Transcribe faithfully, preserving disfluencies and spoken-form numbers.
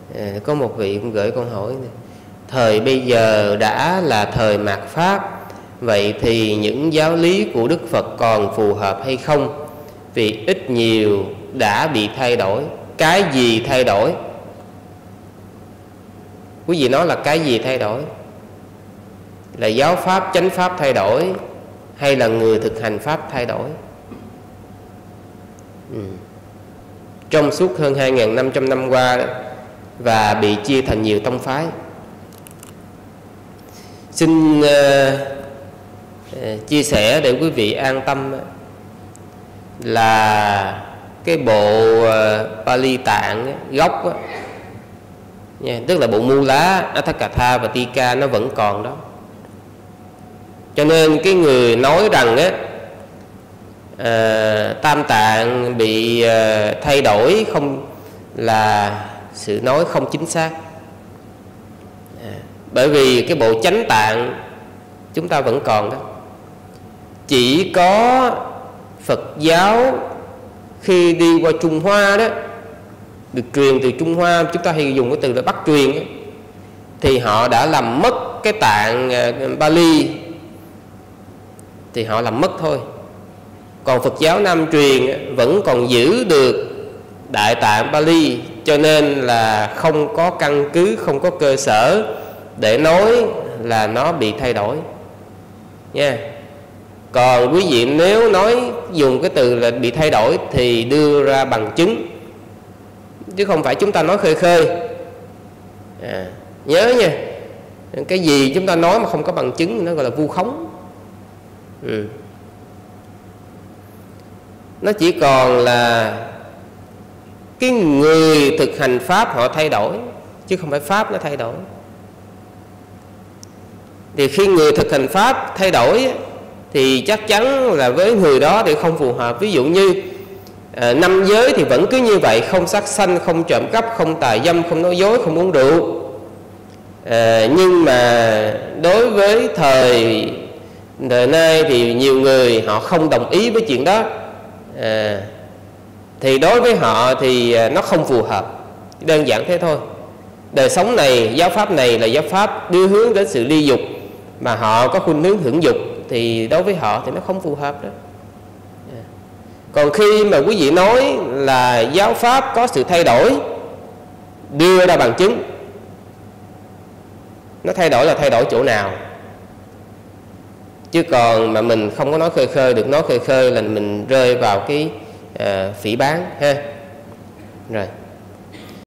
À, có một vị cũng gửi câu hỏi này. Thời bây giờ đã là thời mạt Pháp, vậy thì những giáo lý của Đức Phật còn phù hợp hay không? Vì ít nhiều đã bị thay đổi. Cái gì thay đổi? Quý vị nói là cái gì thay đổi? Là giáo pháp, chánh pháp thay đổi, hay là người thực hành pháp thay đổi? Ừ. Trong suốt hơn hai nghìn năm trăm năm qua đó, và bị chia thành nhiều tông phái. Xin uh, uh, chia sẻ để quý vị an tâm là cái bộ uh, Pali Tạng gốc đó, nha, tức là bộ Mula, Atthakatha và Tika nó vẫn còn đó. Cho nên cái người nói rằng á, uh, Tam Tạng bị uh, thay đổi không là sự nói không chính xác. À, bởi vì cái bộ Chánh Tạng chúng ta vẫn còn đó. Chỉ có Phật giáo khi đi qua Trung Hoa đó, được truyền từ Trung Hoa, chúng ta hay dùng cái từ là Bắc truyền đó, thì họ đã làm mất cái tạng uh, Bali, thì họ làm mất thôi. Còn Phật giáo Nam truyền vẫn còn giữ được Đại Tạng Bali, cho nên là không có căn cứ, không có cơ sở để nói là nó bị thay đổi nha. Còn quý vị nếu nói dùng cái từ là bị thay đổi thì đưa ra bằng chứng, chứ không phải chúng ta nói khơi khơi. À, nhớ nha, cái gì chúng ta nói mà không có bằng chứng nó gọi là vu khống. Ừ. Nó chỉ còn là cái người thực hành pháp họ thay đổi, chứ không phải pháp nó thay đổi. Thì khi người thực hành pháp thay đổi thì chắc chắn là với người đó thì không phù hợp. Ví dụ như à, năm giới thì vẫn cứ như vậy, không sát sanh, không trộm cắp, không tà dâm, không nói dối, không uống rượu. à, Nhưng mà đối với thời đời nay thì nhiều người họ không đồng ý với chuyện đó. à, Thì đối với họ thì nó không phù hợp. Đơn giản thế thôi. Đời sống này, giáo pháp này là giáo pháp đưa hướng đến sự ly dục, mà họ có khuynh hướng hưởng dục, thì đối với họ thì nó không phù hợp đó. Còn khi mà quý vị nói là giáo pháp có sự thay đổi, đưa ra bằng chứng, nó thay đổi là thay đổi chỗ nào? Chứ còn mà mình không có nói khơi khơi được, nói khơi khơi là mình rơi vào cái uh, phỉ báng ha. Rồi